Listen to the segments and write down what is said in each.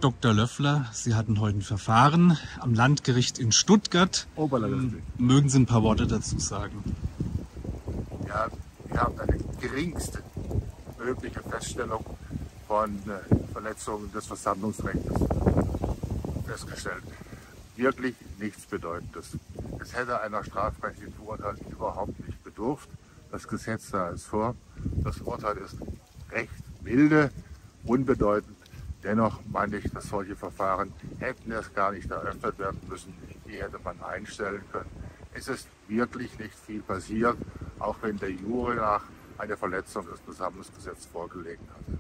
Dr. Löffler, Sie hatten heute ein Verfahren am Landgericht in Stuttgart. Mögen Sie ein paar Worte dazu sagen? Ja, wir haben eine geringste mögliche Feststellung von Verletzungen des Versammlungsrechts festgestellt. Wirklich nichts Bedeutendes. Es hätte einer strafrechtlichen Verurteilung überhaupt nicht bedurft. Das Gesetz sah es vor. Das Urteil ist recht milde, unbedeutend. Dennoch meine ich, dass solche Verfahren hätten erst gar nicht eröffnet werden müssen. Die hätte man einstellen können. Es ist wirklich nicht viel passiert, auch wenn der Jure nach eine Verletzung des Versammlungsgesetzes vorgelegen hatte.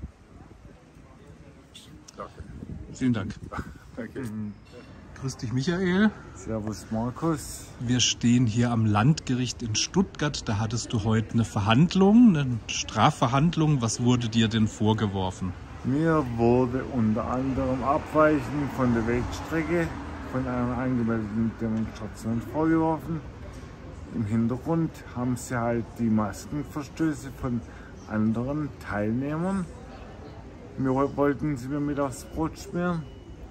Danke. Vielen Dank. Danke. Grüß dich, Michael. Servus, Markus. Wir stehen hier am Landgericht in Stuttgart. Da hattest du heute eine Verhandlung, eine Strafverhandlung. Was wurde dir denn vorgeworfen? Mir wurde unter anderem Abweichen von der Wegstrecke von einer angemeldeten Demonstration vorgeworfen. Im Hintergrund haben sie halt die Maskenverstöße von anderen Teilnehmern. Mir wollten sie mir mit aufs Brot schmieren.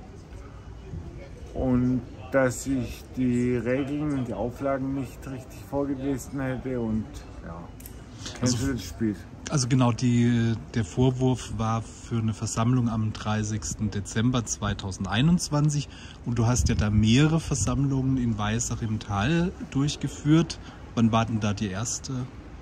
Und dass ich die Regeln, die Auflagen nicht richtig vorgelesen hätte und ja, kennst du das Spiel? Also genau, der Vorwurf war für eine Versammlung am 30. Dezember 2021 und du hast ja da mehrere Versammlungen in Weissach im Tal durchgeführt. Wann war denn da die erste?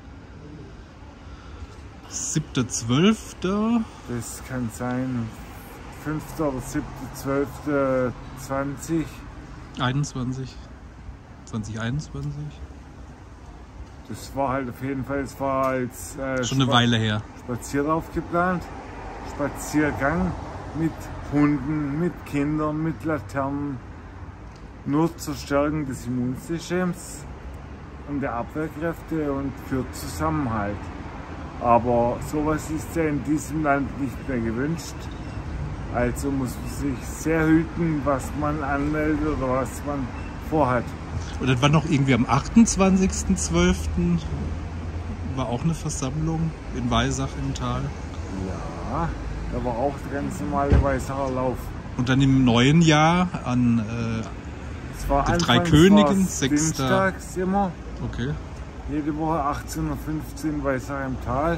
7.12. Das kann sein, 5. oder 7.12.20. 21. 2021. Das war halt auf jeden Fall, es war als schon eine Weile her. Spazierlauf geplant. Spaziergang mit Hunden, mit Kindern, mit Laternen. Nur zur Stärkung des Immunsystems und der Abwehrkräfte und für Zusammenhalt. Aber sowas ist ja in diesem Land nicht mehr gewünscht. Also muss man sich sehr hüten, was man anmeldet oder was man vorhat. Und das war noch irgendwie am 28.12. war auch eine Versammlung in Weissach im Tal. Ja, da war auch der ganz normale Weißacher Lauf. Und dann im neuen Jahr an den Drei Königen, 6. Dienstags immer. Okay. Jede Woche 18.15 Uhr Weissach im Tal.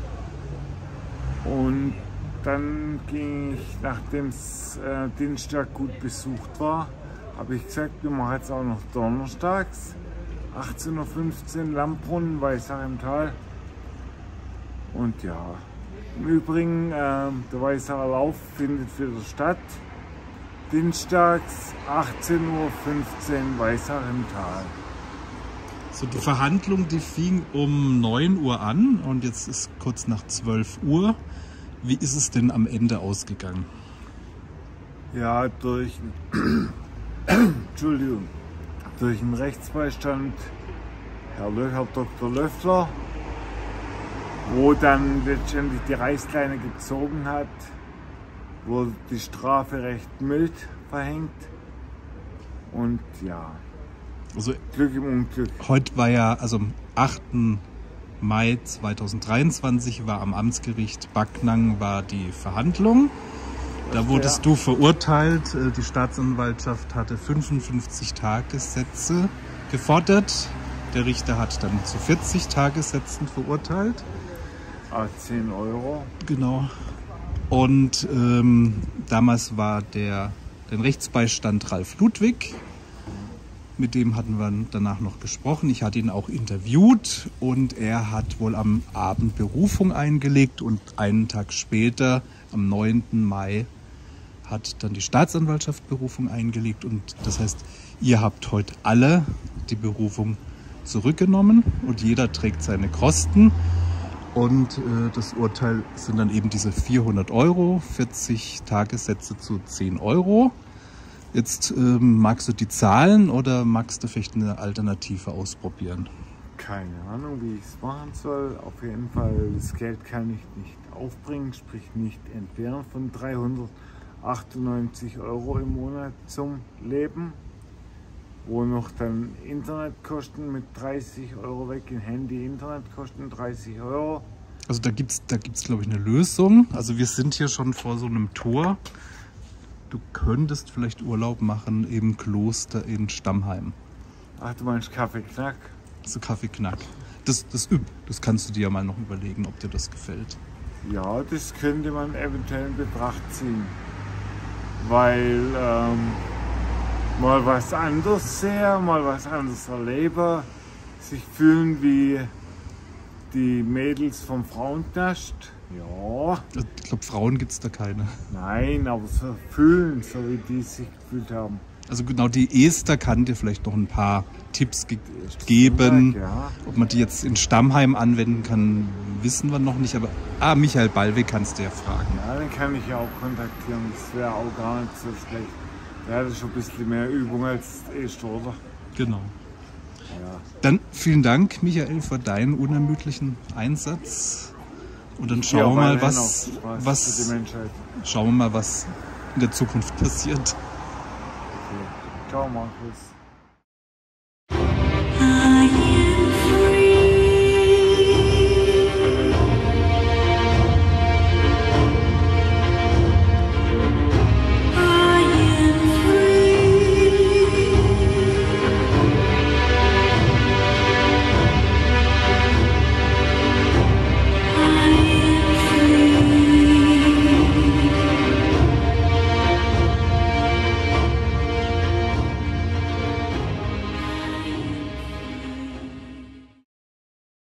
Und dann ging ich, nachdem es Dienstag gut besucht war, habe ich gesagt, wir machen jetzt auch noch donnerstags, 18.15 Uhr Lammbrunnen, Weissach im Tal. Und ja, im Übrigen, der Weissacher Lauf findet wieder statt. Dienstags, 18.15 Uhr, Weissach im Tal. So, die Verhandlung, die fing um 9 Uhr an und jetzt ist kurz nach 12 Uhr. Wie ist es denn am Ende ausgegangen? Ja, durch den Rechtsbeistand Herr Dr. Löffler, wo dann letztendlich die Reißleine gezogen hat, wurde die Strafe recht mild verhängt. Und ja, Also Glück im Unglück. heute war ja, also am 8. Mai 2023 war am Amtsgericht Backnang war die Verhandlung. Da wurdest du verurteilt. Die Staatsanwaltschaft hatte 55 Tagessätze gefordert. Der Richter hat dann zu 40 Tagessätzen verurteilt. 10 Euro. Genau. Und damals war den Rechtsbeistand Ralf Ludwig. Mit dem hatten wir danach noch gesprochen. Ich hatte ihn auch interviewt und er hat wohl am Abend Berufung eingelegt und einen Tag später, am 9. Mai, hat dann die Staatsanwaltschaft Berufung eingelegt. Und das heißt, ihr habt heute alle die Berufung zurückgenommen und jeder trägt seine Kosten. Und das Urteil sind dann eben diese 400 Euro, 40 Tagessätze zu 10 Euro. Jetzt magst du die Zahlen oder magst du vielleicht eine Alternative ausprobieren? Keine Ahnung, wie ich es machen soll. Auf jeden Fall, das Geld kann ich nicht aufbringen, sprich nicht entbehren von 398 Euro im Monat zum Leben. Wo noch dann Internetkosten mit 30 Euro weggehen, Handy, Internetkosten 30 Euro. Also da gibt's glaube ich, eine Lösung. Also wir sind hier schon vor so einem Tor. du könntest vielleicht Urlaub machen im Kloster in Stammheim. Ach, du meinst Kaffeeknack? So Kaffeeknack. Das kannst du dir ja mal noch überlegen, ob dir das gefällt. Ja, das könnte man eventuell in Betracht ziehen. Weil mal was anderes sehen, mal was anderes erleben, sich fühlen wie die Mädels vom Frauenknast. Ja. Ich glaube, Frauen gibt es da keine. Nein, aber so fühlen, so wie die sich gefühlt haben. Also genau, die Esther kann dir vielleicht noch ein paar Tipps geben. Ja. Ob man die jetzt in Stammheim anwenden kann, wissen wir noch nicht. Aber Michael Ballweg kannst du ja fragen. Ja, den kann ich ja auch kontaktieren. Das wäre auch gar nicht so schlecht. Der hatte schon ein bisschen mehr Übung als Esther, oder? Genau. Ja. Dann vielen Dank, Michael, für deinen unermüdlichen Einsatz. Und dann Ja, schauen wir mal, für was die Menschheit. schauen wir mal, was in der Zukunft passiert. Okay. Ciao, Markus.